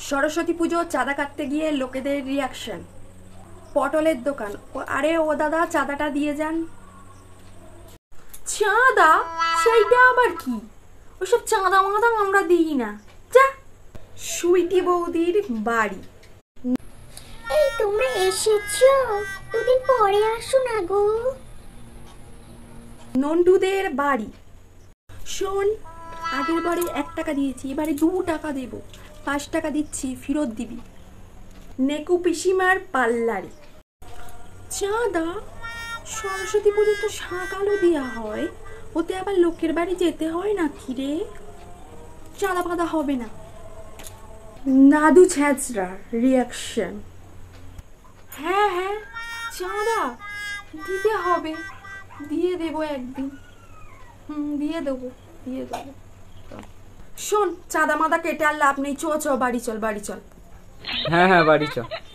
সরস্বতী পুজো চাঁদা কাটতে গিয়ে লোকেদের রিয়াকশন। পটলের দোকান, আরে ও দাদা চাঁদাটা দিয়ে যান। চাঁদা? সেইটা আবার কি? ওসব চাঁদা মাদা আমরা দিই না। যা। সুইটি বৌদির বাড়ি। এই তোমরা এসেছো, দুদিন পরে আসো না গো। নন্টুদের বাড়ি। শোন, আগের বারে 1 টাকা দিয়েছি, এবারে 2 টাকা দেব। 5 টাকা দিচ্ছি, ফেরত দিবি। নেকু পিসিমার পাল্লারে। চাঁদা? সরস্বতী পুজো তো সকালও দেওয়া হয়, ওতে আবার লোকের বাড়ি যেতে হয় না কি রে? চাঁদা পাদা হবে না। নাদু ছ্যাঁচড়া রিয়াকশন। হ্যাঁ হ্যাঁ, চাঁদা দিতে হবে, দিয়ে দেবো একদিন। দিয়ে দেবো। শোন, চাঁদা মাদা কেটে আর লাভ নেই। চ বাড়ি চল। হ্যাঁ বাড়ি চল।